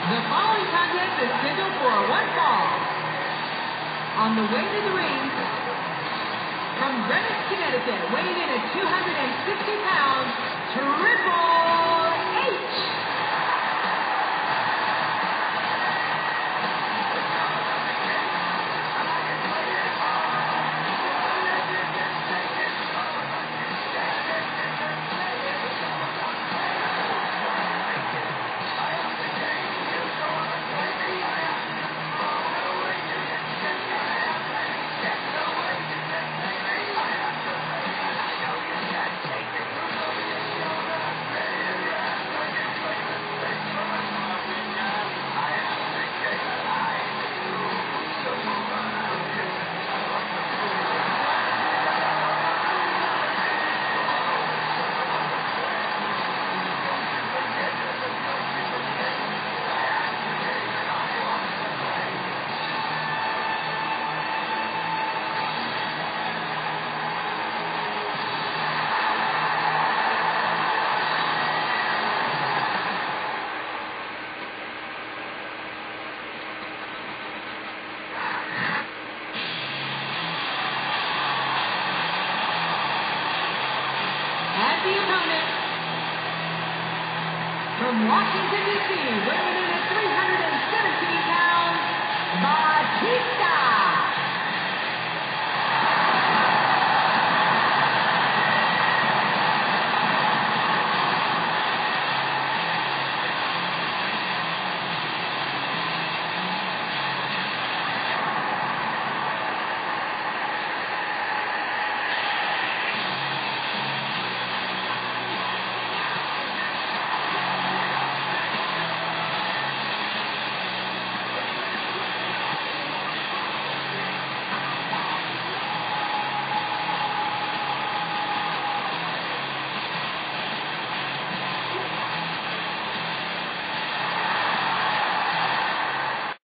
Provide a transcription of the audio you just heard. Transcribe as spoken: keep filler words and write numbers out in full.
The following contest is scheduled for one fall. On the way to the ring, from Greenwich, Connecticut, weighing in at two hundred sixty pounds, Triple H. The opponent, from Washington, D C, weighing in at three hundred seventeen pounds, Batista.